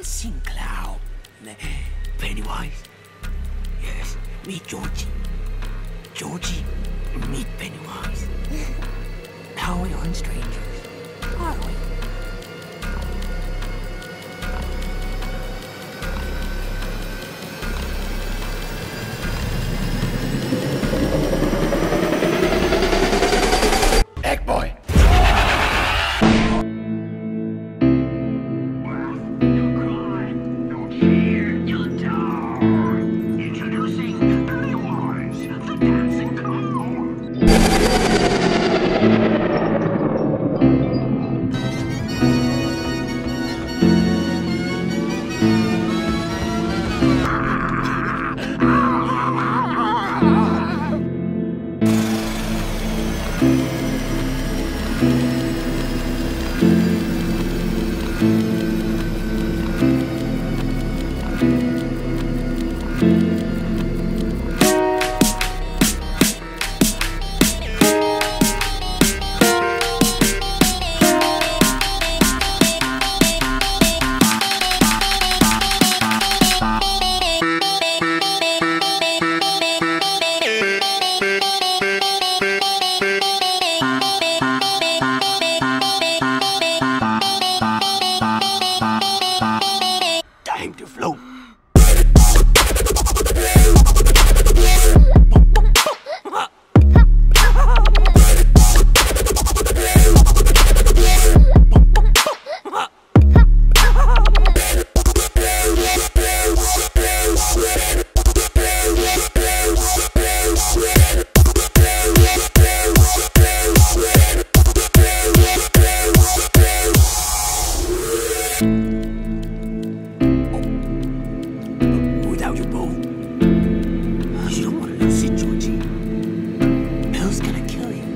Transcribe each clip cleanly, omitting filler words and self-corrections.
dancing clown. Pennywise. Yes, meet Georgie. Georgie, meet Pennywise. Now we aren't strangers, are we? Egg boy. Time to float. Without your bow, you don't want to lose it, Georgie. Bill's gonna kill you.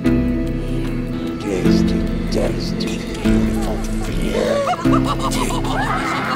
Tasty, tasty, beautiful fear. Take